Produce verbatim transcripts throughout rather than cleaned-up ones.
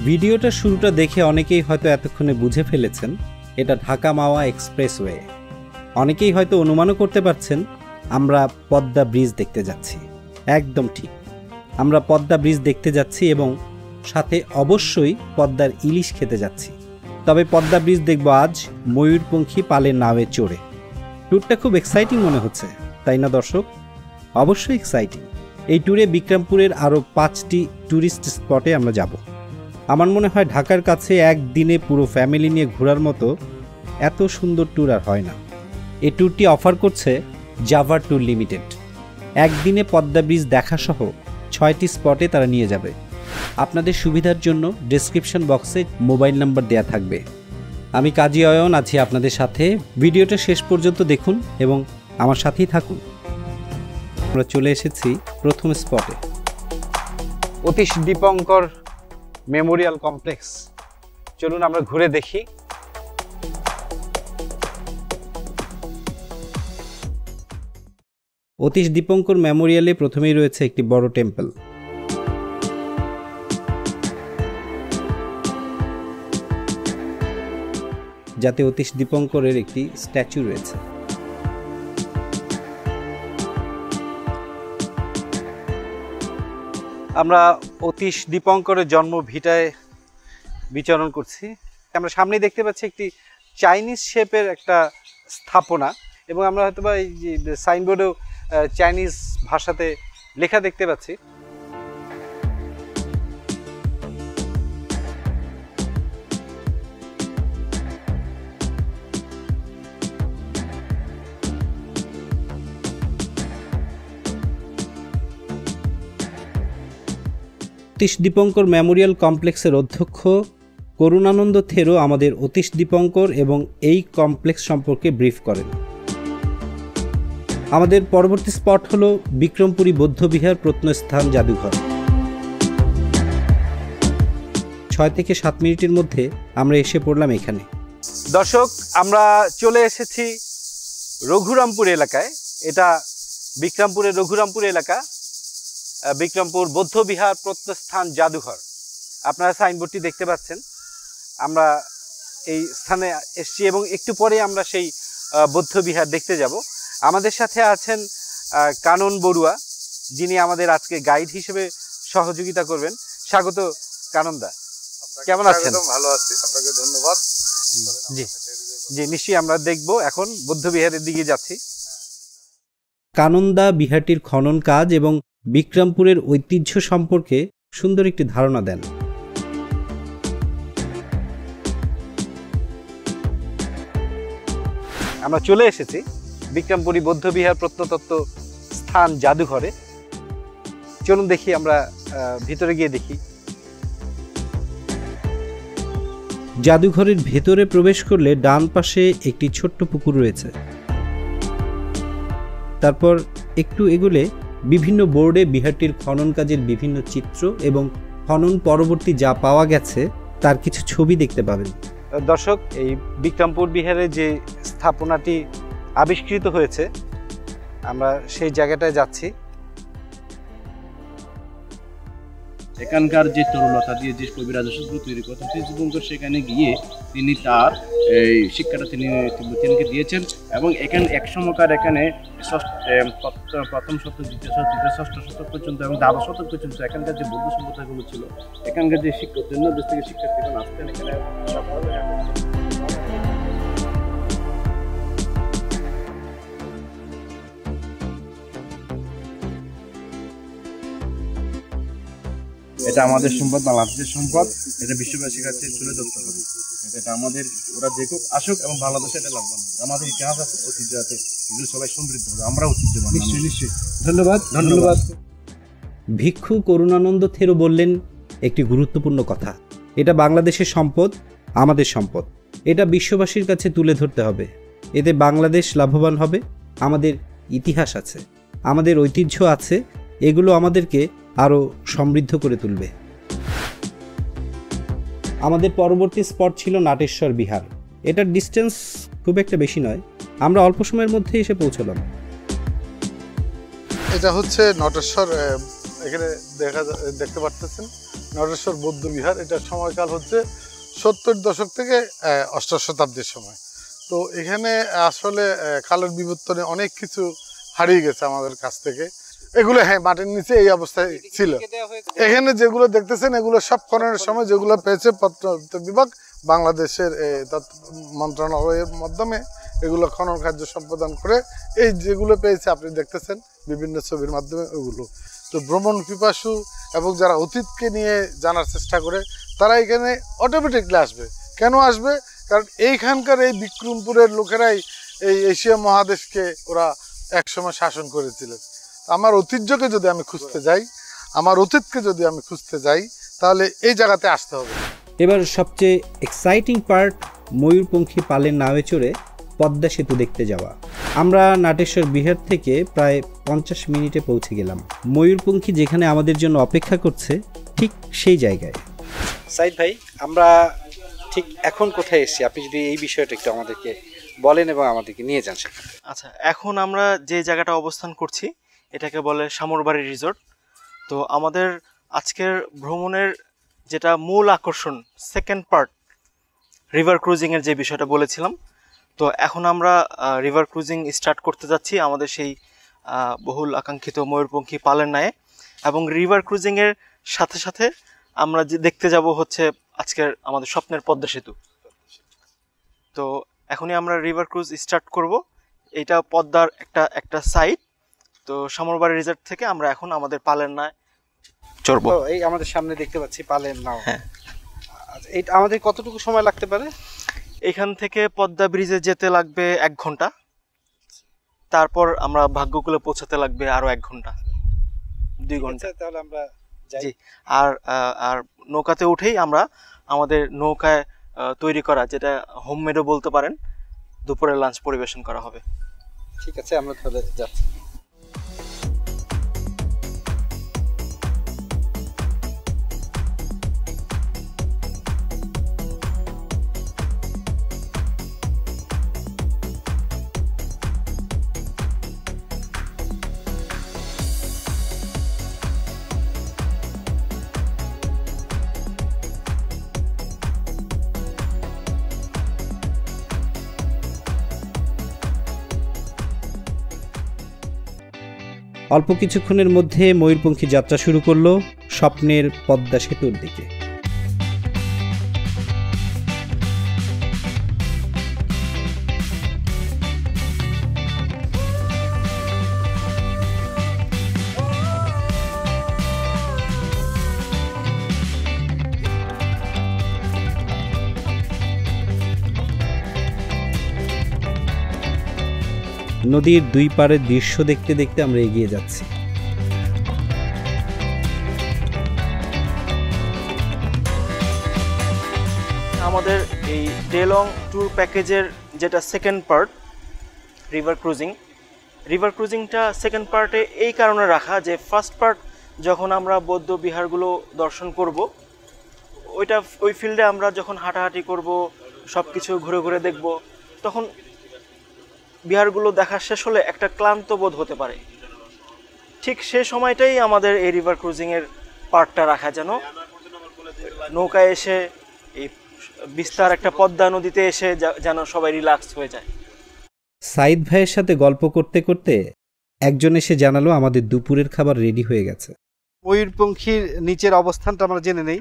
ভিডিওটা শুরুটা দেখে অনেকেই হয়তো এতক্ষণে বুঝে ফেলেছেন এটা ঢাকা মাওয়া এক্সপ্রেসওয়ে। অনেকেই হয়তো অনুমানও করতে পারছেন আমরা পদ্মা ব্রিজ দেখতে যাচ্ছি। একদম ঠিক, আমরা পদ্মা ব্রিজ দেখতে যাচ্ছি এবং সাথে অবশ্যই পদ্মার ইলিশ খেতে যাচ্ছি। তবে পদ্মা ব্রিজ দেখব আজ ময়ূরপঙ্খী পালের নাওয়ে চড়ে। ট্যুরটা খুব এক্সাইটিং মনে হচ্ছে, তাই না দর্শক? অবশ্যই এক্সাইটিং। এই ট্যুরে বিক্রমপুরের আরও পাঁচটি ট্যুরিস্ট স্পটে আমরা যাব। আমার মনে হয় ঢাকার কাছে একদিনে পুরো ফ্যামিলি নিয়ে ঘোরার মতো এত সুন্দর ট্যুর আর হয় না। এই ট্যুরটি অফার করছে জাভা ট্যুর লিমিটেড। একদিনে পদ্মা ব্রিজ দেখাসহ ছয়টি স্পটে তারা নিয়ে যাবে। আপনাদের সুবিধার জন্য ডেসক্রিপশন বক্সে মোবাইল নাম্বার দেয়া থাকবে। আমি কাজী অয়ন আছি আপনাদের সাথে। ভিডিওটা শেষ পর্যন্ত দেখুন এবং আমার সাথেই থাকুন। আমরা চলে এসেছি প্রথম স্পটে, অতীশ দীপঙ্কর মেমোরিয়াল কমপ্লেক্স। চলুন আমরা ঘুরে দেখি। অতীশ দীপঙ্কর মেমোরিয়ালে প্রথমেই রয়েছে একটি বড় টেম্পল। যাতে অতীশ দীপঙ্করের একটি স্ট্যাচু রয়েছে। আমরা অতীশ দীপঙ্করের জন্ম ভিটায় বিচরণ করছি। আমরা সামনেই দেখতে পাচ্ছি একটি চাইনিজ শেপের একটা স্থাপনা এবং আমরা হয়তো বা এই যে সাইনবোর্ডেও চাইনিজ ভাষাতে লেখা দেখতে পাচ্ছি। অতীশ দীপঙ্কর মেমোরিয়াল কমপ্লেক্সের অধ্যক্ষ করুণানন্দ থেরো আমাদের অতীশ দীপঙ্কর এবং এই কমপ্লেক্স সম্পর্কে ব্রিফ করেন। আমাদের পরবর্তী স্পট হলো বিক্রমপুরী বৌদ্ধবিহার প্রত্নস্থান জাদুঘর। ছয় থেকে সাত মিনিটের মধ্যে আমরা এসে পড়লাম এখানে। দর্শক, আমরা চলে এসেছি রঘুরামপুর এলাকায়। এটা বিক্রমপুরের রঘুরামপুর এলাকা, বিক্রমপুর বৌদ্ধবিহার প্রত্নস্থান জাদুঘর। আপনারা সাইনবোর্ডটি দেখতে পাচ্ছেন। আমরা এই স্থানে এসেছি এবং একটু পরে আমরা সেই বৌদ্ধবিহার দেখতে যাব। আমাদের সাথে আছেন কানন বড়ুয়া, যিনি আমাদের আজকে গাইড হিসেবে সহযোগিতা করবেন। স্বাগত কাননদা, কেমন আছেন? ভালো আছি, আপনাকে ধন্যবাদ। জি জি নিশ্চয়ই আমরা দেখব। এখন বৌদ্ধবিহারের দিকে যাচ্ছি। কাননদা বিহারটির খনন কাজ এবং বিক্রমপুরের ঐতিহ্য সম্পর্কে সুন্দর একটি ধারণা দেন। আমরা চলে এসেছি বিক্রমপুরী বৌদ্ধবিহার প্রত্নতত্ত্ব স্থান জাদুঘরে। চলুন দেখি, আমরা ভিতরে গিয়ে দেখি। জাদুঘরের ভেতরে প্রবেশ করলে ডান পাশে একটি ছোট্ট পুকুর রয়েছে। তারপর একটু এগুলে বিভিন্ন বোর্ডে বিহারটির খনন কাজের বিভিন্ন চিত্র এবং খনন পরবর্তী যা পাওয়া গেছে তার কিছু ছবি দেখতে পাবেন। দর্শক, এই বিক্রমপুর বিহারে যে স্থাপনাটি আবিষ্কৃত হয়েছে, আমরা সেই জায়গাটায় যাচ্ছি। এখানকার যে তরুলতা দিয়ে যে কবি রাজস্ব তৈরি করতেন দীপঙ্কর, সেখানে গিয়ে তিনি তার এই শিক্ষাটা তিনি তিনকে দিয়েছেন এবং এখানে এক সময়কার এখানে প্রথম শতক, দ্বিতীয় শতক, তৃতীয় ষষ্ঠ শতক পর্যন্ত এবং দ্বাদশ শতক পর্যন্ত এখানকার যে বৌদ্ধ সম্প্রদায়গুলো ছিল, এখানকার যে শিক্ষক অন্য দেশ থেকে শিক্ষার্থীগণ আসতেন এখানে। এটা আমাদের সম্পদ, বাংলাদেশের সম্পদ। এটা বিশ্ববাসীর কাছে তুলে ধরতে হবে। এটা আমাদের, ওরা দেখুক, আসুক এবং বাংলাদেশে এটা লাভবান হবে। আমাদের ইতিহাস আছে, ঐতিহ্য আছে, এগুলো সবাই সমৃদ্ধ হবে। আমরা ঐতিহ্যবান। নিশ্চয়ই নিশ্চয়ই ধন্যবাদ ধন্যবাদ ভিক্ষু করুণানন্দ থেরো বললেন একটি গুরুত্বপূর্ণ কথা। এটা বাংলাদেশের সম্পদ, আমাদের সম্পদ। এটা বিশ্ববাসীর কাছে তুলে ধরতে হবে। এতে বাংলাদেশ লাভবান হবে। আমাদের ইতিহাস আছে, আমাদের ঐতিহ্য আছে, এগুলো আমাদেরকে আরও সমৃদ্ধ করে তুলবে। আমাদের পরবর্তী স্পট ছিল নাটেশ্বর বিহার। এটার ডিস্টেন্স খুব একটা বেশি নয়, আমরা অল্প সময়ের মধ্যে এসে পৌঁছলাম। এটা হচ্ছে নটেশ্বর, এখানে দেখা দেখতে পারতেছেন নটেশ্বর বৌদ্ধ বিহার। এটার সময়কাল হচ্ছে সত্তর দশক থেকে অষ্টাদশ শতাব্দীর সময়। তো এখানে আসলে কালের বিবর্তনে অনেক কিছু হারিয়ে গেছে আমাদের কাছ থেকে। এগুলো হ্যাঁ মাটির নিচে এই অবস্থায় ছিল। এখানে যেগুলো দেখতেছেন এগুলো সব খননের সময় যেগুলো পেয়েছে প্রত্নতত্ত্ব বিভাগ বাংলাদেশের মন্ত্রণালয়ের মাধ্যমে এগুলো খনন কার্য সম্পাদন করে এই যেগুলো পেয়েছে আপনি দেখতেছেন বিভিন্ন ছবির মাধ্যমে ওগুলো। তো ভ্রমণ পিপাসু এবং যারা অতীতকে নিয়ে জানার চেষ্টা করে তারা এখানে অটোমেটিকলি আসবে। কেন আসবে? কারণ এইখানকার এই বিক্রমপুরের লোকেরাই এই এশিয়া মহাদেশকে ওরা একসময় শাসন করেছিলেন। আমার ঐতিহ্যকে যদি আমি খুঁজতে যাই, আমার অতীতকে যদি আমি খুঁজতে যাই, তাহলে এই জায়গাতে আসতে হবে। এবার সবচেয়ে এক্সাইটিং পার্ট, ময়ূরপঙ্খী পালের নাওয়ে চড়ে পদ্মা সেতু দেখতে যাওয়া। আমরা নাটেশ্বর বিহার থেকে প্রায় পঞ্চাশ মিনিটে পৌঁছে গেলাম। ময়ূরপঙ্খী যেখানে আমাদের জন্য অপেক্ষা করছে ঠিক সেই জায়গায়। সাইদ ভাই, আমরা ঠিক এখন কোথায় এসেছি আপনি যদি এই বিষয়টা একটু আমাদেরকে বলেন এবং আমাদেরকে নিয়ে যান সেখানে। আচ্ছা, এখন আমরা যে জায়গাটা অবস্থান করছি এটাকে বলে সামরবাড়ি রিসোর্ট। তো আমাদের আজকের ভ্রমণের যেটা মূল আকর্ষণ, সেকেন্ড পার্ট, রিভার ক্রুজিংয়ের যে বিষয়টা বলেছিলাম। তো এখন আমরা রিভার ক্রুজিং স্টার্ট করতে যাচ্ছি আমাদের সেই বহুল আকাঙ্ক্ষিত ময়ূরপঙ্খী পালের নায়ে। এবং রিভার ক্রুজিংয়ের সাথে সাথে আমরা যে দেখতে যাব হচ্ছে আজকের আমাদের স্বপ্নের পদ্মা সেতু। তো এখনই আমরা রিভার ক্রুজ স্টার্ট করব। এটা পদ্মার একটা একটা সাইড। তো সামরবাড়ি রিসোর্ট থেকে আমরা এখন আমাদের পালের নায় চড়বো। এই আমাদের সামনে দেখতে পাচ্ছি পালের নাও। হ্যাঁ, এইটা আমাদের কতটুকু সময় লাগতে পারে? এখান থেকে পদ্মা ব্রিজে যেতে লাগবে এক ঘন্টা, তারপর আমরা ভাগ্যকুলে পৌঁছাতে লাগবে আরো এক ঘন্টা, দুই ঘন্টা। তাহলে আমরা জি, আর আর নৌকাতে উঠেই আমরা আমাদের নৌকায় তৈরি করা, যেটা হোমমেডও বলতে পারেন, দুপুরের লাঞ্চ পরিবেশন করা হবে। ঠিক আছে, আমরা তাহলে যাচ্ছি। অল্প কিছুক্ষণের মধ্যে ময়ূরপঙ্খী যাত্রা শুরু করলো স্বপ্নের পদ্মা সেতুর দিকে। নদীর দুই পাড়ের দৃশ্য দেখতে দেখতে আমরা এগিয়ে যাচ্ছি। আমাদের এই ডে লং ট্যুর প্যাকেজের যেটা second part, river cruising, river ক্রুজিংটা সেকেন্ড পার্টে এই কারণে রাখা যে ফার্স্ট পার্ট যখন আমরা বৌদ্ধ বিহারগুলো দর্শন করব, ওইটা ওই ফিল্ডে আমরা যখন হাঁটাহাঁটি করব, সব কিছু ঘুরে ঘুরে দেখব, তখন বিহারগুলো দেখা শেষ হলে একটা ক্লান্ত বোধ হতে পারে। ঠিক সেই সময়টাই আমাদের এই রিভার ক্রুজিংয়ের পার্টটা রাখা, যেন নৌকায় এসে এই বিস্তার একটা পদ্মা নদীতে এসে যেন সবাই রিল্যাক্স হয়ে যায়। সাইদ ভাইয়ের সাথে গল্প করতে করতে একজন এসে জানালো আমাদের দুপুরের খাবার রেডি হয়ে গেছে। ময়ূরপঙ্খীর নিচের অবস্থানটা আমরা জেনে নেই।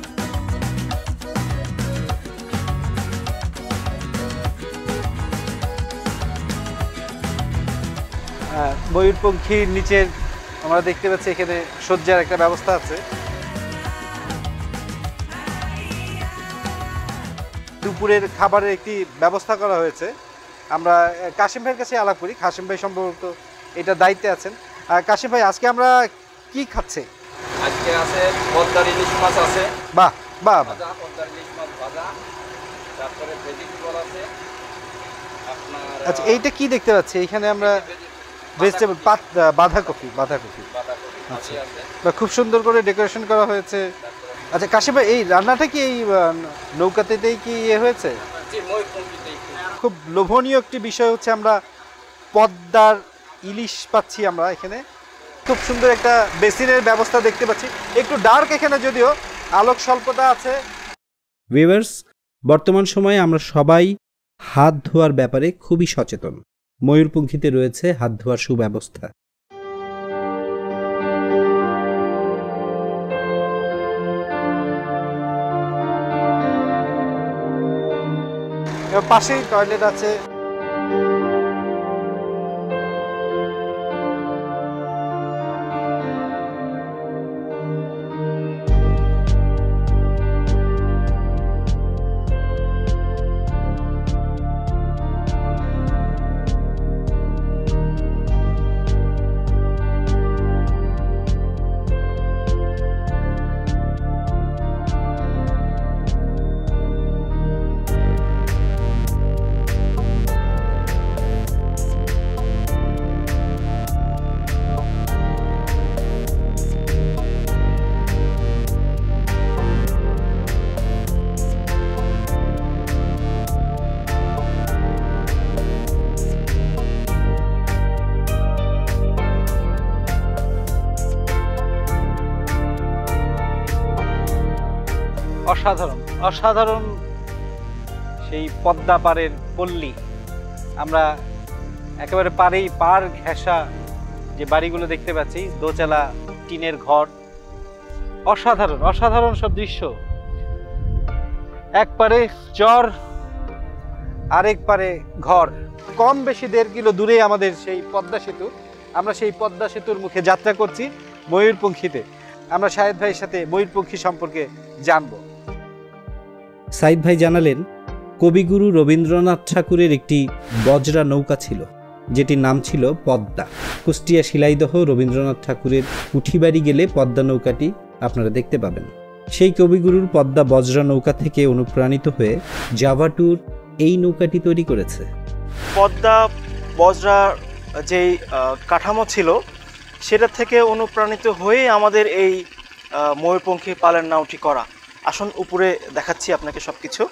ময়ূরপঙ্খীর নিচের আমরা দেখতে পাচ্ছি এখানে সজ্জার একটা ব্যবস্থা আছে। দুপুরের খাবারের একটি ব্যবস্থা করা হয়েছে। আমরা কাশিম ভাইয়ের কাছে আলাপ করি। কাশিম ভাই সম্ভবত এটা দায়িত্বে আছেন। কাশিম ভাই, আজকে আমরা কি খাচ্ছি? আজকে আছে পদ্মার ইলিশ মাছ আছে। বাহ বাহ, পদ্মার ইলিশ মাছ ভাজা, তারপরে ভেজিটেবল আছে আপনার। আচ্ছা, এইটা কি দেখতে পাচ্ছি এখানে আমরা? ভেজিটেবল, বাঁধাকপি। বাঁধাকপি আচ্ছা, খুব সুন্দর করে ডেকোরেশন করা হয়েছে। আচ্ছা কাশিম ভাই, এই রান্নাটা কি এই নৌকাতেই কি ইয়ে হয়েছে? খুব লোভনীয় একটি বিষয় হচ্ছে আমরা পদ্মার ইলিশ পাচ্ছি আমরা এখানে। খুব সুন্দর একটা বেসিনের ব্যবস্থা দেখতে পাচ্ছি। একটু ডার্ক এখানে যদিও, আলোক স্বল্পতা আছে। ভিউয়ার্স, বর্তমান সময়ে আমরা সবাই হাত ধোয়ার ব্যাপারে খুবই সচেতন। ময়ূরপঙ্খীতে রয়েছে হাত ধোয়ার সুব্যবস্থা। পাশেই টয়লেট আছে। অসাধারণ অসাধারণ সেই পদ্মা পাড়ের পল্লী। আমরা একেবারে পাড়েই পাড় ঘেঁষা যে বাড়িগুলো দেখতে পাচ্ছি, দোতলা টিনের ঘর, অসাধারণ অসাধারণ সব দৃশ্য। এক পারে চর, আরেক পারে ঘর। কম বেশি দেড় কিলো দূরে আমাদের সেই পদ্মা সেতু। আমরা সেই পদ্মা সেতুর মুখে যাত্রা করছি ময়ূরপঙ্খীতে। আমরা শাহেদ ভাইয়ের সাথে ময়ূরপঙ্খী সম্পর্কে জানবো। সাইদ ভাই জানালেন, কবিগুরু রবীন্দ্রনাথ ঠাকুরের একটি বজরা নৌকা ছিল, যেটির নাম ছিল পদ্মা। কুষ্টিয়া শিলাইদহ রবীন্দ্রনাথ ঠাকুরের কুঠিবাড়ি গেলে পদ্মা নৌকাটি আপনারা দেখতে পাবেন। সেই কবিগুরুর পদ্মা বজরা নৌকা থেকে অনুপ্রাণিত হয়ে জাভা ট্যুর এই নৌকাটি তৈরি করেছে। পদ্মা বজরা যেই কাঠামো ছিল সেটা থেকে অনুপ্রাণিত হয়ে আমাদের এই ময়ূরপঙ্খী পালের নাওটি করা। আসুন উপরে দেখাচ্ছি আপনাকে সব কিছু।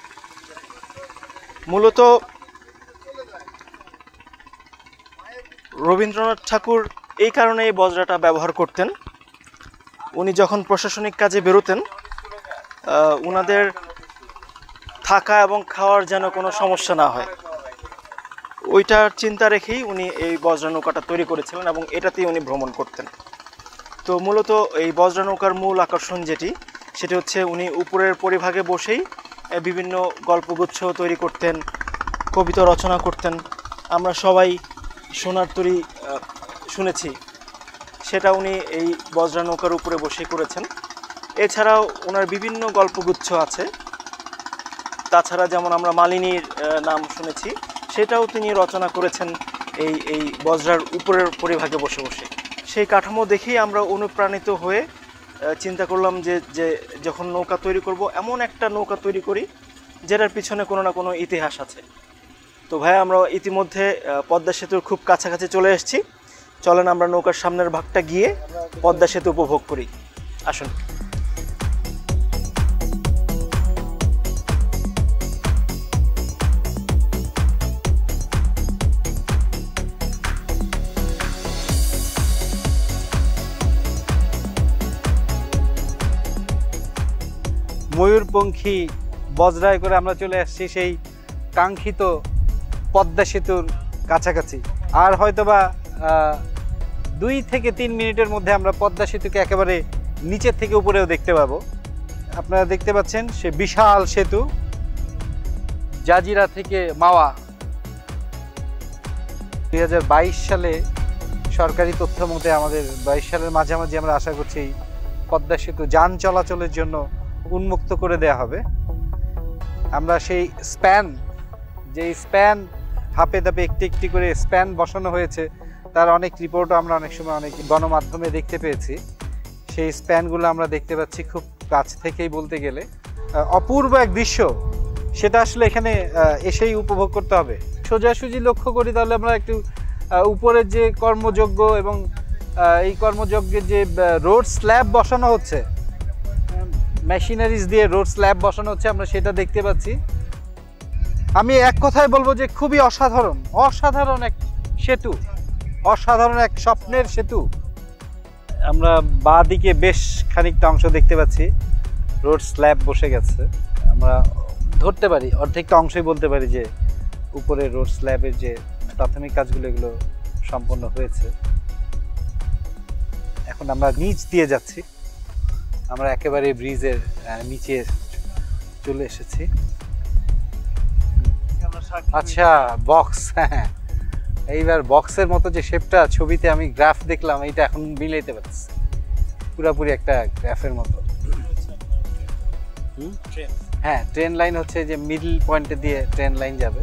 মূলত রবীন্দ্রনাথ ঠাকুর এই কারণে এই বজরাটা ব্যবহার করতেন। উনি যখন প্রশাসনিক কাজে বেরোতেন, ওনাদের থাকা এবং খাওয়ার যেন কোনো সমস্যা না হয়, ওইটার চিন্তা রেখেই উনি এই বজরা নৌকাটা তৈরি করেছিলেন এবং এটাতেই উনি ভ্রমণ করতেন। তো মূলত এই বজরা নৌকার মূল আকর্ষণ যেটি, সেটি হচ্ছে উনি উপরের পরিভাগে বসেই বিভিন্ন গল্পগুচ্ছ তৈরি করতেন, কবিতা রচনা করতেন। আমরা সবাই সোনার তরী শুনেছি, সেটা উনি এই বজরা নৌকার উপরে বসেই করেছেন। এছাড়াও ওনার বিভিন্ন গল্পগুচ্ছ আছে। তাছাড়া যেমন আমরা মালিনীর নাম শুনেছি, সেটাও তিনি রচনা করেছেন এই এই বজরার উপরের পরিভাগে বসে বসে। সেই কাঠামো দেখেই আমরা অনুপ্রাণিত হয়ে চিন্তা করলাম যে যে যখন নৌকা তৈরি করব, এমন একটা নৌকা তৈরি করি যেটার পিছনে কোনো না কোনো ইতিহাস আছে। তো ভাই, আমরা ইতিমধ্যে পদ্মা সেতুর খুব কাছাকাছি চলে এসেছি। চলেন আমরা নৌকার সামনের ভাগটা গিয়ে পদ্মা সেতু উপভোগ করি। আসুন। ময়ূরপঙ্খী বজরায় করে আমরা চলে আসছি সেই কাঙ্ক্ষিত পদ্মা সেতুর কাছাকাছি। আর হয়তোবা দুই থেকে তিন মিনিটের মধ্যে আমরা পদ্মা সেতুকে একেবারে নিচের থেকে উপরেও দেখতে পাবো। আপনারা দেখতে পাচ্ছেন সে বিশাল সেতু, জাজিরা থেকে মাওয়া। দুই হাজার বাইশ সালে সরকারি তথ্য মতে আমাদের বাইশ সালের মাঝামাঝি আমরা আশা করছি পদ্মা সেতু যান চলাচলের জন্য উন্মুক্ত করে দেয়া হবে। আমরা সেই স্প্যান, যে স্প্যান ধাপে ধাপে একটি একটি করে স্প্যান বসানো হয়েছে, তার অনেক রিপোর্টও আমরা অনেক সময় অনেক গণমাধ্যমে দেখতে পেয়েছি। সেই স্প্যানগুলো আমরা দেখতে পাচ্ছি খুব কাছ থেকেই, বলতে গেলে অপূর্ব এক দৃশ্য। সেটা আসলে এখানে এসেই উপভোগ করতে হবে। সোজাসুজি লক্ষ্য করি তাহলে আমরা একটু উপরের যে কর্মযজ্ঞ এবং এই কর্মযজ্ঞের যে রোড স্ল্যাব বসানো হচ্ছে, মেশিনারিজ দিয়ে রোড স্ল্যাব বসানো হচ্ছে, আমরা সেটা দেখতে পাচ্ছি। আমি এক কথায় বলবো যে খুবই অসাধারণ অসাধারণ এক সেতু, অসাধারণ এক স্বপ্নের সেতু। আমরা বাঁ দিকে বেশ খানিকটা অংশ দেখতে পাচ্ছি, রোড স্ল্যাব বসে গেছে। আমরা ধরতে পারি অর্ধেকটা অংশই বলতে পারি যে উপরে রোড স্ল্যাবের যে প্রাথমিক কাজগুলো এগুলো সম্পন্ন হয়েছে। এখন আমরা নিচ দিয়ে যাচ্ছি, আমরা একেবারে ব্রিজের নিচে চলে এসেছি। আচ্ছা বক্স, হ্যাঁ এইবার বক্সের মতো যে শেপটা ছবিতে আমি গ্রাফ দেখলাম এইটা এখন মিলাইতে পারছি, পুরাপুরি একটা গ্রাফের মতো। হ্যাঁ ট্রেন লাইন হচ্ছে যে মিডল পয়েন্টে দিয়ে ট্রেন লাইন যাবে।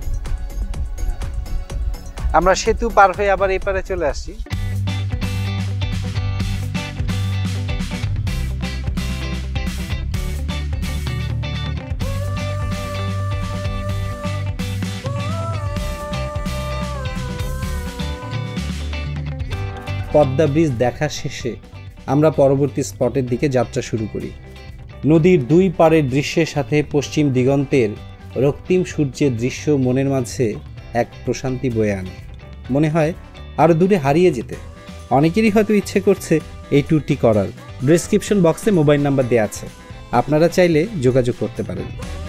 আমরা সেতু পার হয়ে আবার এই পারে চলে আসছি। পদ্মা ব্রিজ দেখা শেষে আমরা পরবর্তী স্পটের দিকে যাত্রা শুরু করি। নদীর দুই পাড়ের দৃশ্যের সাথে পশ্চিম দিগন্তের রক্তিম সূর্যের দৃশ্য মনের মাঝে এক প্রশান্তি বয়ে আনে। মনে হয় আরও দূরে হারিয়ে যেতে। অনেকেরই হয়তো ইচ্ছে করছে এই ট্যুরটি করার। ডেসক্রিপশন বক্সে মোবাইল নাম্বার দেওয়া আছে, আপনারা চাইলে যোগাযোগ করতে পারেন।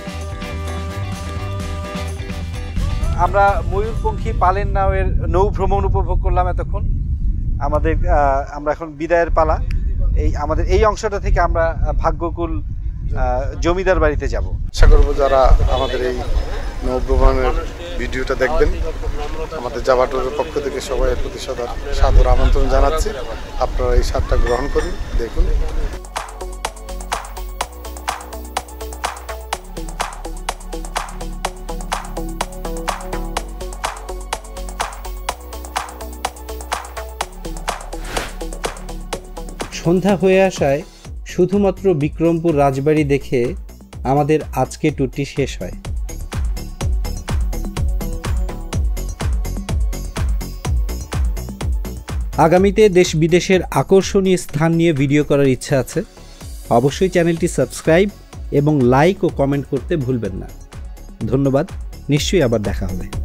আমরা ময়ূরপঙ্খী পালেন নাওয়ের নৌ ভ্রমণ উপভোগ করলাম এতক্ষণ। আমাদের আমরা এখন বিদায়ের পালা। এই আমাদের এই অংশটা থেকে আমরা ভাগ্যকুল জমিদার বাড়িতে যাব। আশা করবো যারা আমাদের এই নৌভ্রমণের ভিডিওটা দেখবেন, আমাদের জাভা ট্যুরের পক্ষ থেকে সবাই প্রতি সাদর আমন্ত্রণ জানাচ্ছি। আপনারা এই স্বাদটা গ্রহণ করুন, দেখুন। সন্ধ্যা হয়ে আসায় শুধুমাত্র বিক্রমপুর রাজবাড়ি দেখে আমাদের আজকে ট্যুরটি শেষ হয়। আগামীতে দেশ বিদেশের আকর্ষণীয় স্থান নিয়ে ভিডিও করার ইচ্ছা আছে। অবশ্যই চ্যানেলটি সাবস্ক্রাইব এবং লাইক ও কমেন্ট করতে ভুলবেন না। ধন্যবাদ, নিশ্চয়ই আবার দেখা হবে।